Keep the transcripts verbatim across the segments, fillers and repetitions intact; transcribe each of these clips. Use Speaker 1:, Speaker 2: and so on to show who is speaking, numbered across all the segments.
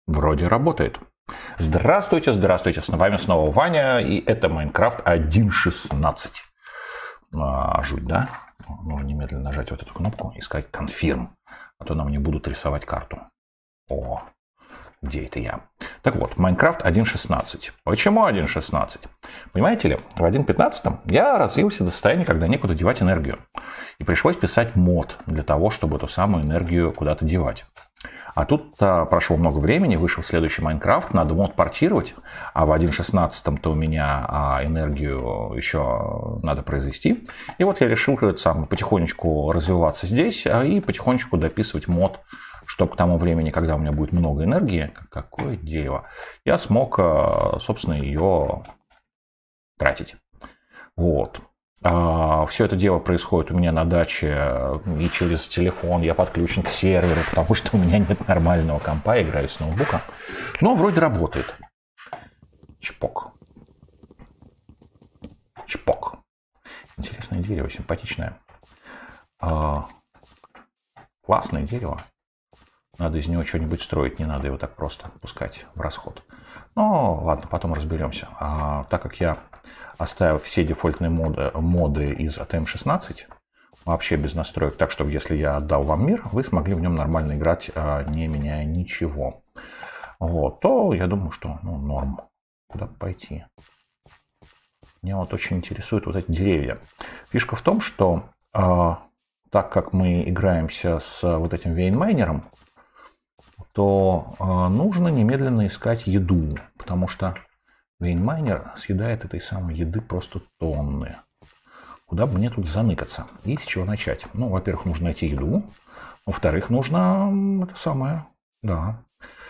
Speaker 1: Вроде работает. Здравствуйте, здравствуйте, с вами снова Ваня, и это Майнкрафт один шестнадцать. А, жуть, да? Нужно немедленно нажать вот эту кнопку и сказать «Confirm», а то нам не будут рисовать карту. О, где это я? Так вот, Майнкрафт один шестнадцать. Почему один шестнадцать? Понимаете ли, в один пятнадцать я развился до состояния, когда некуда девать энергию. И пришлось писать мод для того, чтобы эту самую энергию куда-то девать. А тут а, прошло много времени, вышел следующий Майнкрафт, надо мод портировать, а в один шестнадцать-то у меня а, энергию еще надо произвести. И вот я решил сам потихонечку развиваться здесь а, и потихонечку дописывать мод, чтобы к тому времени, когда у меня будет много энергии, какое дерево, я смог, а, собственно, ее тратить. Вот. Все это дело происходит у меня на даче и через телефон. Я подключен к серверу, потому что у меня нет нормального компа, я играю с ноутбука. Но вроде работает. Чпок. Чпок. Интересное дерево, симпатичное. А, классное дерево. Надо из него что-нибудь строить, не надо его так просто пускать в расход. Но ладно, потом разберемся. А, так как я оставил все дефолтные моды, моды из эй ти эм шестнадцать, вообще без настроек, так, чтобы если я отдал вам мир, вы смогли в нем нормально играть, не меняя ничего. Вот, то я думаю, что ну, норм. Куда пойти? Меня вот очень интересуют вот эти деревья. Фишка в том, что э, так как мы играемся с вот этим вейнмайнером, то э, нужно немедленно искать еду, потому что вейнмайнер съедает этой самой еды просто тонны. Куда бы мне тут заныкаться? И с чего начать? Ну, во-первых, нужно найти еду. Во-вторых, нужно это самое, да,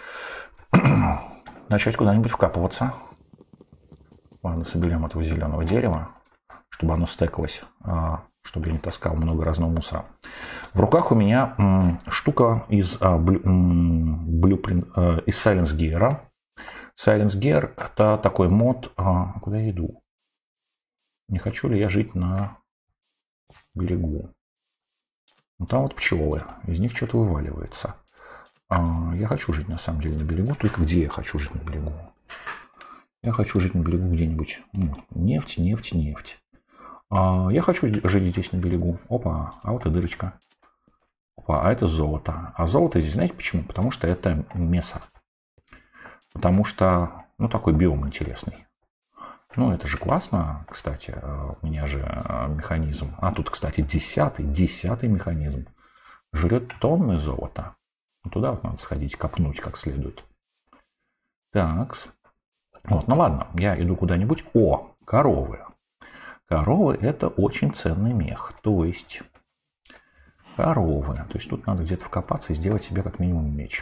Speaker 1: начать куда-нибудь вкапываться. Ладно, соберем этого зеленого дерева, чтобы оно стекалось, чтобы я не таскал много разного мусора. В руках у меня штука из, Blueprint, из Silence Gear. Silence Gear — это такой мод. А, куда я иду? Не хочу ли я жить на берегу? Ну, там вот пчелы. Из них что-то вываливается. А, я хочу жить на самом деле на берегу. Только где я хочу жить на берегу? Я хочу жить на берегу где-нибудь. Ну, нефть, нефть, нефть. А, я хочу жить здесь на берегу. Опа, а вот и дырочка. Опа, а это золото. А золото здесь, знаете почему? Потому что это меса. Потому что, ну, такой биом интересный. Ну, это же классно, кстати. У меня же механизм. А тут, кстати, десятый, десятый механизм. Жрет тонны золота. Туда вот надо сходить, копнуть как следует. Так. Вот, ну ладно, я иду куда-нибудь. О, коровы. Коровы — это очень ценный мех. То есть, коровы. То есть, тут надо где-то вкопаться и сделать себе как минимум меч.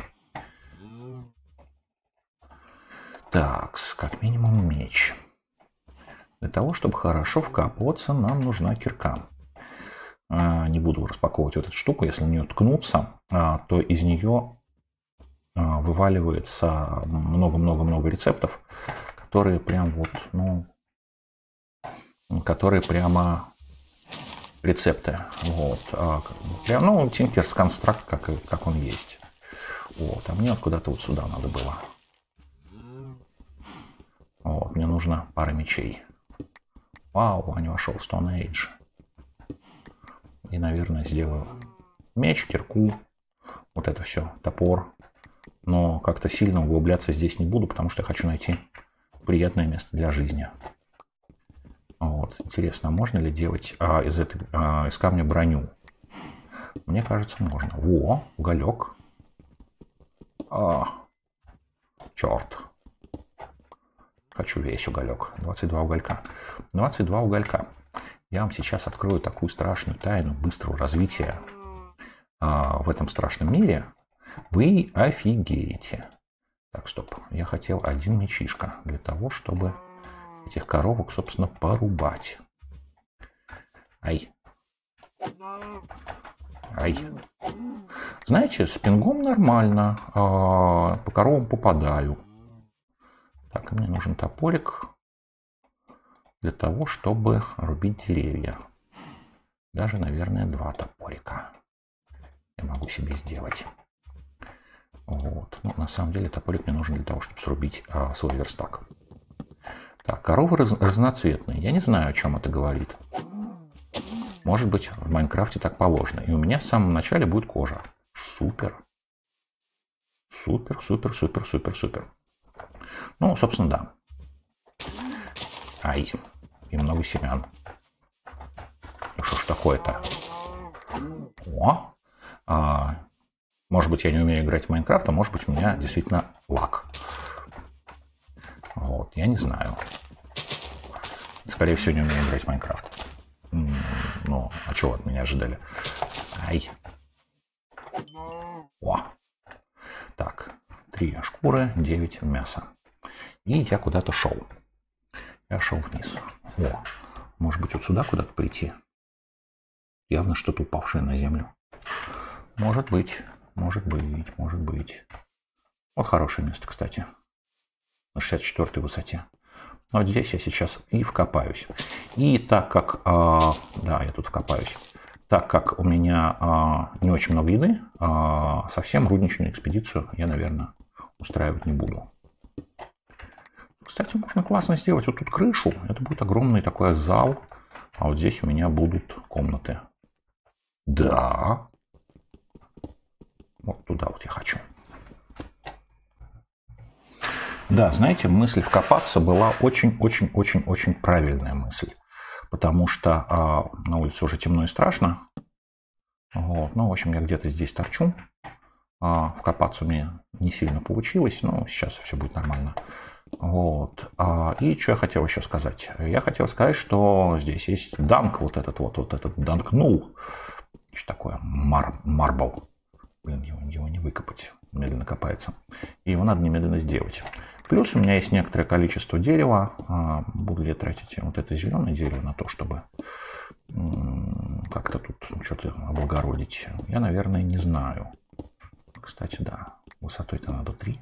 Speaker 1: Так, как минимум меч. Для того, чтобы хорошо вкапываться, нам нужна кирка. Не буду распаковывать вот эту штуку. Если в нее ткнуться, то из нее вываливается много-много-много рецептов, которые прям вот, ну, которые прямо рецепты. Вот. Прям, ну, Tinker's Construct, как, как он есть. Вот. А мне вот куда-то вот сюда надо было. Вот, мне нужно пара мечей. Вау, Ваня вошел в Stone Age. И, наверное, сделаю меч, кирку. Вот это все, топор. Но как-то сильно углубляться здесь не буду, потому что я хочу найти приятное место для жизни. Вот, интересно, можно ли делать а, из, этой, а, из камня броню? Мне кажется, можно. Во, уголек. А, черт. Хочу весь уголек. двадцать два уголька. двадцать два уголька. Я вам сейчас открою такую страшную тайну быстрого развития а, в этом страшном мире. Вы офигеете. Так, стоп. Я хотел один мечишка для того, чтобы этих коровок, собственно, порубать. Ай. Ай. Знаете, с пингом нормально. А, по коровам попадаю. Так, мне нужен топорик для того, чтобы рубить деревья. Даже, наверное, два топорика я могу себе сделать. Вот. Ну, на самом деле топорик мне нужен для того, чтобы срубить а, свой верстак. Так, коровы раз, разноцветные. Я не знаю, о чем это говорит. Может быть, в Майнкрафте так положено. И у меня в самом начале будет кожа. Супер. Супер, супер, супер, супер, супер. Ну, собственно, да. Ай. И много семян. Ну, что ж такое-то? О! А, может быть, я не умею играть в Майнкрафт, а может быть, у меня действительно лаг. Вот, я не знаю. Скорее всего, не умею играть в Майнкрафт. Ну, а чего от меня ожидали? Ай. О. Так, три шкуры, девять мяса. И я куда-то шел. Я шел вниз. О, может быть, вот сюда куда-то прийти? Явно что-то упавшее на землю. Может быть, может быть, может быть. Вот хорошее место, кстати. На шестьдесят четвёртой высоте. Вот здесь я сейчас и вкопаюсь. И так как... Э, да, я тут вкопаюсь. Так как у меня э, не очень много еды, э, совсем рудничную экспедицию я, наверное, устраивать не буду. Кстати, можно классно сделать вот тут крышу. Это будет огромный такой зал. А вот здесь у меня будут комнаты. Да. Вот туда вот я хочу. Да, знаете, мысль вкопаться была очень-очень-очень-очень правильная мысль. Потому что а, на улице уже темно и страшно. Вот. Ну, в общем, я где-то здесь торчу. А, вкопаться у меня не сильно получилось, но сейчас все будет нормально. Вот. А, и что я хотел еще сказать? Я хотел сказать, что здесь есть данк, вот этот вот, вот этот данк нул. Что такое? Мар, марбл. Блин, его, его не выкопать. Медленно копается. И его надо немедленно сделать. Плюс у меня есть некоторое количество дерева. Буду ли я тратить вот это зеленое дерево на то, чтобы как-то тут что-то облагородить? Я, наверное, не знаю. Кстати, да. Высотой-то надо три.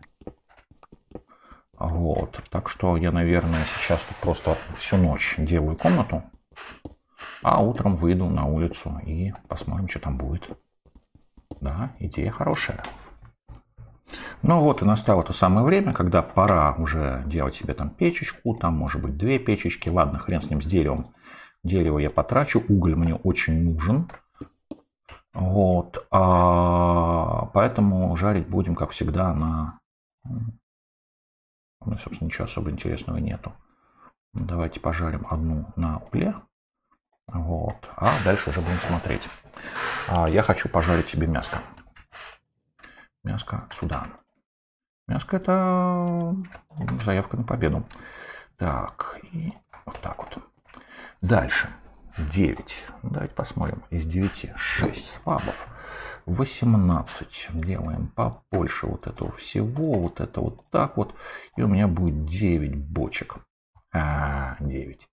Speaker 1: Вот. Так что я, наверное, сейчас тут просто всю ночь делаю комнату. А утром выйду на улицу и посмотрим, что там будет. Да, идея хорошая. Ну вот и настало то самое время, когда пора уже делать себе там печечку, там может быть две печечки. Ладно, хрен с ним, с деревом. Дерево я потрачу, уголь мне очень нужен. Вот, а поэтому жарить будем, как всегда, на... У меня, собственно, ничего особо интересного нету. Давайте пожарим одну на угле. Вот, а дальше уже будем смотреть. Я хочу пожарить себе мяско. Мяско сюда. Мяско — это заявка на победу. Так, и вот так вот. Дальше. девять. Давайте посмотрим. Из девяти шесть слабов. восемнадцать. Делаем побольше вот этого всего. Вот это вот так вот. И у меня будет девять бочек. А, девять.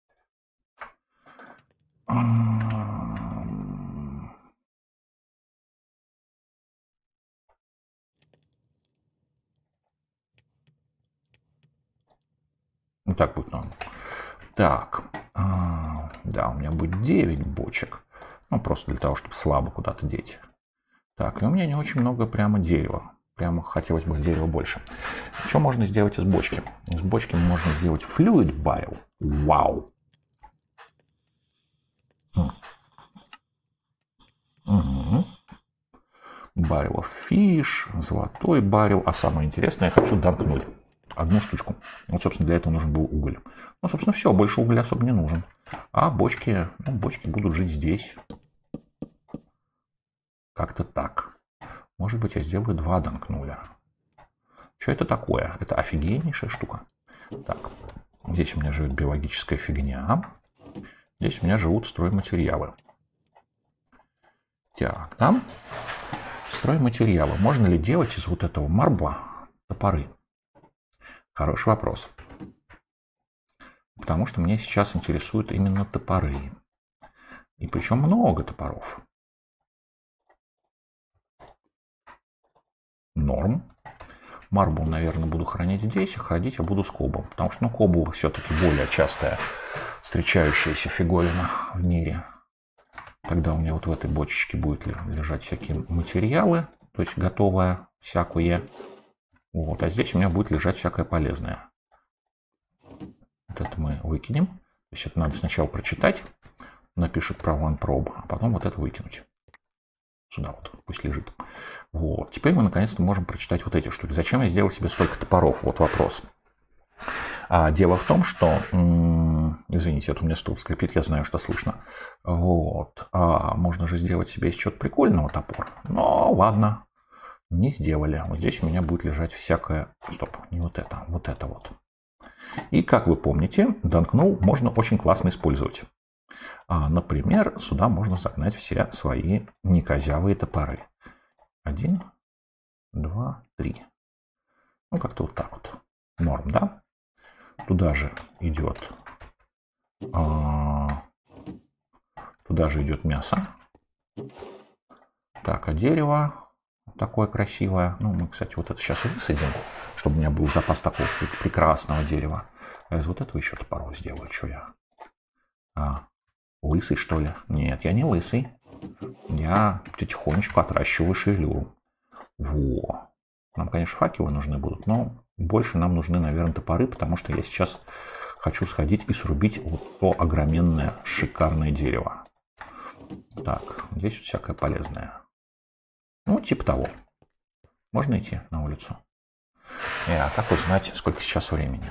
Speaker 1: Ну, так будет норм. Так, а, да, у меня будет девять бочек. Ну, просто для того, чтобы слабо куда-то деть. Так, и у меня не очень много прямо дерева. Прямо хотелось бы дерева больше. Что можно сделать из бочки? Из бочки можно сделать fluid barrel. Вау! Угу. Barrel of fish, золотой баррел. А самое интересное, я хочу данкнуть. Одну штучку. Вот, собственно, для этого нужен был уголь. Ну, собственно, все. Больше угля особо не нужен. А бочки, ну, бочки будут жить здесь. Как-то так. Может быть, я сделаю два данкнуля. Что это такое? Это офигеннейшая штука. Так, здесь у меня живет биологическая фигня. Здесь у меня живут стройматериалы. Так, там стройматериалы. Можно ли делать из вот этого марбла топоры? Хороший вопрос. Потому что меня сейчас интересуют именно топоры. И причем много топоров. Норм. Марбл, наверное, буду хранить здесь, а ходить я буду с кобом. Потому что, ну, кобл все-таки более частая встречающаяся фиговина в мире. Тогда у меня вот в этой бочечке будут лежать всякие материалы. То есть готовое всякое. Вот, а здесь у меня будет лежать всякое полезное. Вот это мы выкинем. То есть это надо сначала прочитать. Напишет про OneProbe, а потом вот это выкинуть. Сюда вот, пусть лежит. Вот. Теперь мы наконец-то можем прочитать вот эти штуки. Зачем я сделал себе столько топоров? Вот вопрос. А дело в том, что... М- извините, это у меня стул скрипит, я знаю, что слышно. Вот. А можно же сделать себе из чего-то прикольного топор. Но ладно. Не сделали. Вот здесь у меня будет лежать всякое... Стоп, не вот это, вот это вот. И, как вы помните, Danknow можно очень классно использовать. А, например, сюда можно загнать все свои некозявые топоры. Один, два, три. Ну, как-то вот так вот. Норм, да? Туда же идет... А, туда же идет мясо. Так, а дерево... Такое красивое. Ну, мы, кстати, вот это сейчас высадим, чтобы у меня был запас такого прекрасного дерева. А из вот этого еще топоров сделаю. Что я? А, лысый, что ли? Нет, я не лысый. Я потихонечку отращиваю шевелюру. Во. Нам, конечно, факелы нужны будут, но больше нам нужны, наверное, топоры, потому что я сейчас хочу сходить и срубить вот то огроменное шикарное дерево. Так, здесь вот всякое полезное. Ну, типа того. Можно идти на улицу? И, а как узнать, сколько сейчас времени?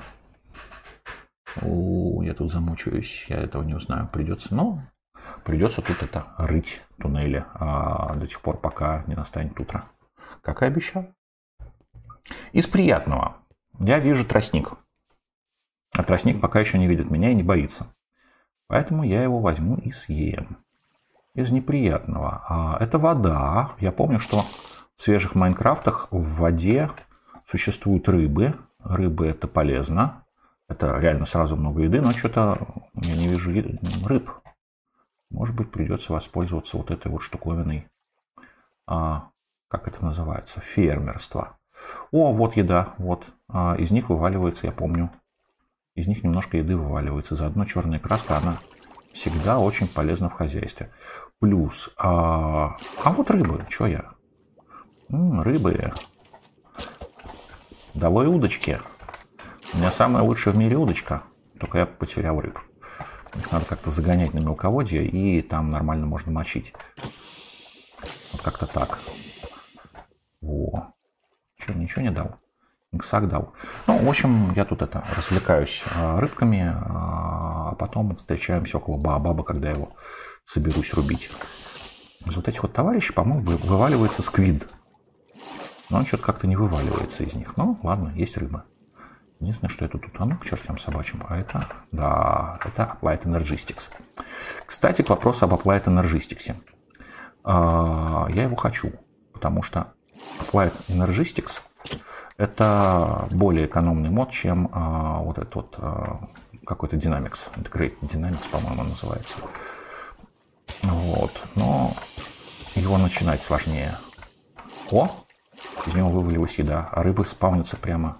Speaker 1: У, я тут замучаюсь, я этого не узнаю. Придется, ну, придется тут это рыть туннели а, до тех пор, пока не настанет утро. Как и обещал. Из приятного. Я вижу тростник. А тростник пока еще не видит меня и не боится. Поэтому я его возьму и съем. Из неприятного. А, это вода. Я помню, что в свежих Майнкрафтах в воде существуют рыбы. Рыбы это полезно. Это реально сразу много еды, но что-то я не вижу рыб. Может быть, придется воспользоваться вот этой вот штуковиной. А, как это называется? Фермерство. О, вот еда. Вот. А, из них вываливается, я помню. Из них немножко еды вываливается. Заодно черная краска, она всегда очень полезна в хозяйстве. Плюс, а, а вот рыбы, что я? М, рыбы. Долой удочки. У меня самая лучшая в мире удочка, только я потерял рыб. Их надо как-то загонять на мелководье, и там нормально можно мочить. Вот как-то так. О, что, ничего не дал? Иксак дал. Ну, в общем, я тут это развлекаюсь рыбками, а потом встречаемся около Баобаба, когда я его соберусь рубить. Из вот этих вот товарищей, по-моему, вываливается сквид. Но он что-то как-то не вываливается из них. Ну, ладно, есть рыба. Единственное, что это тут, а ну к чертям собачьим. А это, да, это Applied Energistics. Кстати, к вопросу об Applied Energistics. Я его хочу, потому что Applied Energistics это более экономный мод, чем а, вот этот вот а, какой-то Dynamics. Integrated Dynamics, по-моему, называется. Вот. Но его начинать сложнее. О! Из него вывалилась еда. А рыбы спавнятся прямо.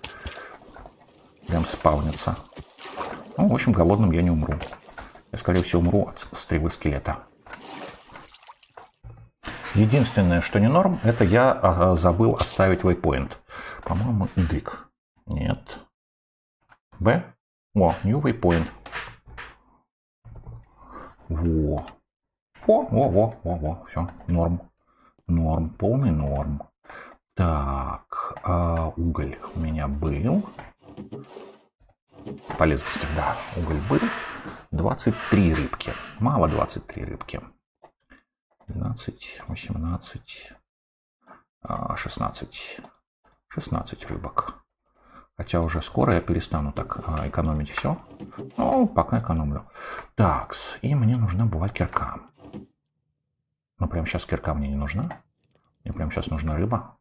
Speaker 1: Прям спавнятся. Ну, в общем, голодным я не умру. Я, скорее всего, умру от стрелы скелета. Единственное, что не норм, это я ага, забыл оставить waypoint. По-моему, Y. Нет. B. О, new waypoint. Во. О, во, во, во, во. Все, норм. Норм, полный норм. Так, а уголь у меня был. Полезности, да, уголь был. двадцать три рыбки. Мало двадцать три рыбки. двенадцать, восемнадцать, шестнадцать. шестнадцать рыбок. Хотя уже скоро я перестану так экономить все. Ну, пока экономлю. Так, и мне нужна была кирка. Но прямо сейчас кирка мне не нужна. Мне прямо сейчас нужна рыба.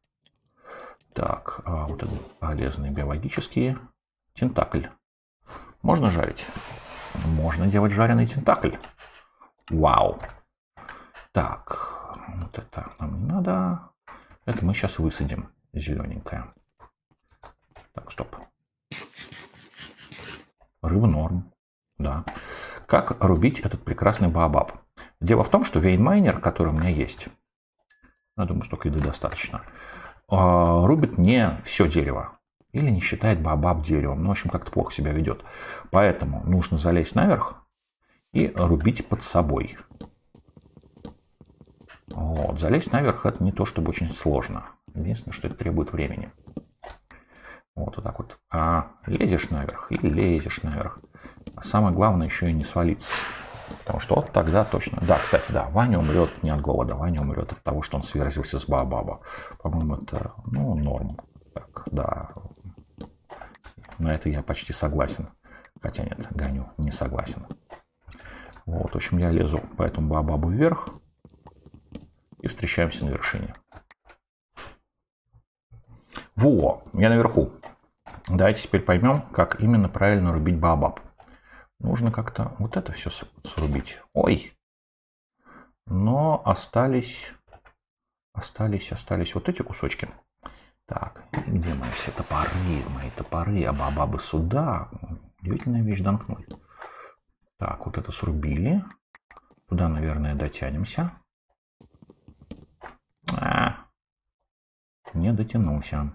Speaker 1: Так, вот это полезные биологические. Тентакль. Можно жарить? Можно делать жареный тентакль. Вау. Так, вот это нам не надо. Это мы сейчас высадим. Зелененькое. Так, стоп. Рыба норм. Да. Как рубить этот прекрасный Баобаб? Дело в том, что вейнмайнер, который у меня есть, я думаю, столько еды достаточно, рубит не все дерево. Или не считает баобаб деревом. Ну, в общем, как-то плохо себя ведет. Поэтому нужно залезть наверх и рубить под собой. Вот. Залезть наверх это не то, чтобы очень сложно. Единственное, что это требует времени. Вот, вот так вот. А лезешь наверх и лезешь наверх. А самое главное еще и не свалиться. Потому что вот тогда точно... Да, кстати, да, Ваня умрет не от голода. Ваня умрет от того, что он сверзился с баобаба. По-моему, это, ну, норм. Так, да. На это я почти согласен. Хотя нет, Ганю не согласен. Вот, в общем, я лезу по этому баобабу вверх. И встречаемся на вершине. Во, я наверху. Давайте теперь поймем, как именно правильно рубить баобаб. Нужно как-то вот это все срубить. Ой! Но остались, остались, остались вот эти кусочки. Так, где мои все топоры? Мои топоры, а баобабы сюда. Удивительная вещь, Данкнуль. Так, вот это срубили. Туда, наверное, дотянемся. А, не дотянулся.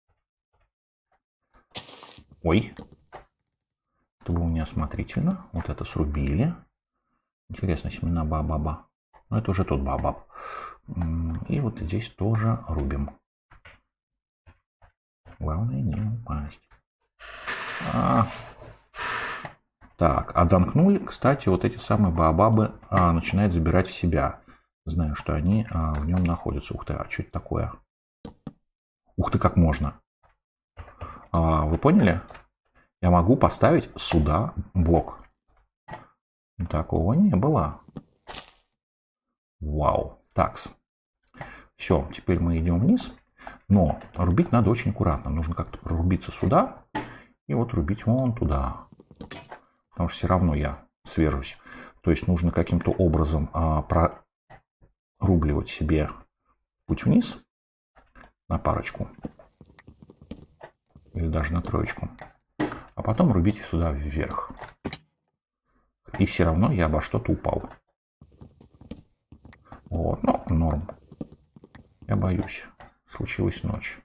Speaker 1: Ой. Это было неосмотрительно. Вот это срубили. Интересно, семена баобаба. Но это уже тот баобаб. И вот здесь тоже рубим. Главное не упасть. А. Так, а Данкнуль, кстати, вот эти самые баобабы а, начинает забирать в себя. Знаю, что они а, в нем находятся. Ух ты, а что это такое? Ух ты, как можно. А, вы поняли? Я могу поставить сюда блок. Такого не было. Вау. Такс. Все, теперь мы идем вниз. Но рубить надо очень аккуратно. Нужно как-то прорубиться сюда. И вот рубить вон туда. Потому что все равно я свержусь. То есть нужно каким-то образом а, прорубливать себе путь вниз. На парочку. Или даже на троечку. А потом рубите сюда вверх. И все равно я обо что-то упал. Вот, ну, норм. Я боюсь. Случилась ночь.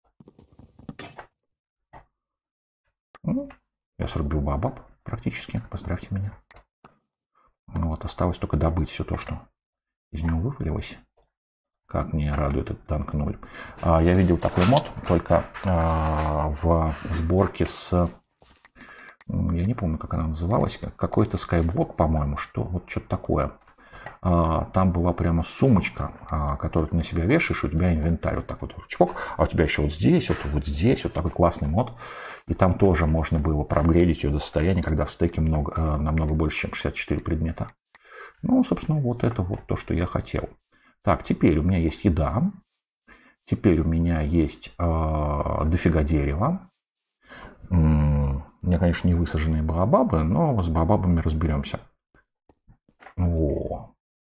Speaker 1: Ну, я срубил баобаб практически. Поздравьте меня. Вот, осталось только добыть все то, что из него вывалилось. Как мне радует этот Данкнуль. А, я видел такой мод, только а, в сборке с... Я не помню, как она называлась. Какой-то скайблок, по-моему, что вот что-то такое. А, там была прямо сумочка, а, которую ты на себя вешаешь, у тебя инвентарь вот так вот чпок, а у тебя еще вот здесь, вот, вот здесь, вот такой классный мод. И там тоже можно было проапгрейдить ее до состояния, когда в стеке много, а, намного больше, чем шестьдесят четыре предмета. Ну, собственно, вот это вот то, что я хотел. Так, теперь у меня есть еда. Теперь у меня есть э, дофига дерева. У меня, конечно, не высаженные баобабы, но с баобабами разберемся. О.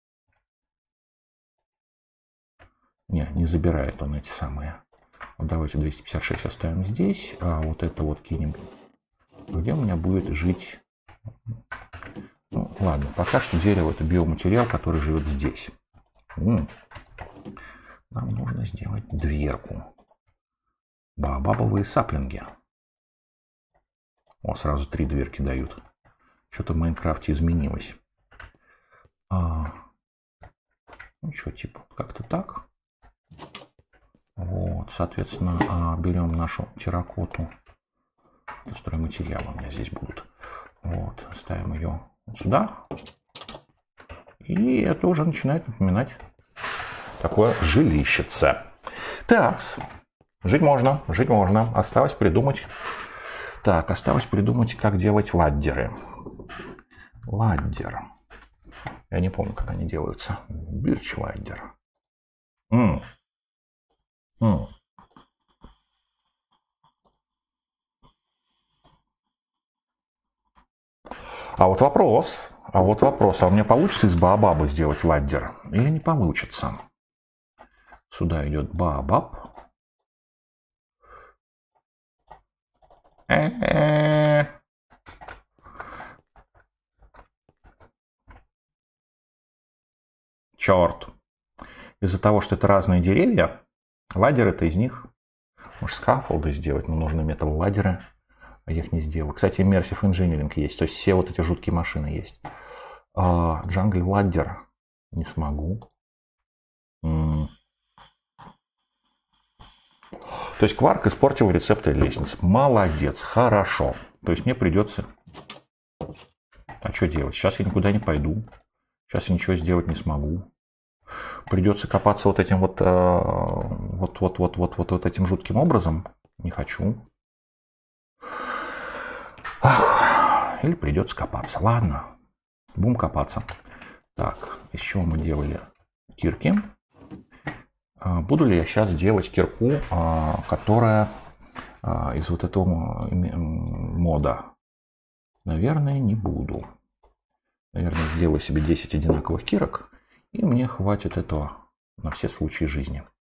Speaker 1: Не, не забирает он эти самые. Вот давайте двести пятьдесят шесть оставим здесь. А вот это вот кинем. Где у меня будет жить... Ну, ладно, пока что дерево это биоматериал, который живет здесь. Нам нужно сделать дверку. Баобабовые саплинги. О, сразу три дверки дают. Что-то в Майнкрафте изменилось. А, ну что, типа, как-то так. Вот, соответственно, а, берем нашу терракоту. Стройматериалы у меня здесь будут. Вот, ставим ее вот сюда. И это уже начинает напоминать такое жилищице. Так, жить можно, жить можно. Осталось придумать. Так, осталось придумать, как делать ладдеры. Ладдер. Я не помню, как они делаются. Бирч ладдер. М. М. А вот вопрос. А вот вопрос, а у меня получится из баобаба сделать ладдер или не получится? Сюда идет баобаб. Э-э-э. Черт. Из-за того, что это разные деревья, Ладер это из них. Может, скафолды сделать, но нужны метал-ладеры. А я их не сделаю. Кстати, Immersive Engineering есть. То есть все вот эти жуткие машины есть. Jungle Ladder не смогу. М. То есть Quark испортил рецепты лестниц. Молодец, хорошо. То есть мне придется... А что делать? Сейчас я никуда не пойду. Сейчас я ничего сделать не смогу. Придется копаться вот этим вот, вот, вот, вот, вот, вот, вот этим жутким образом. Не хочу. Ах, или придется копаться. Ладно, будем копаться. Так, из чего мы делали кирки? Буду ли я сейчас делать кирку, которая из вот этого мода? Наверное, не буду. Наверное, сделаю себе десять одинаковых кирок, и мне хватит этого на все случаи жизни.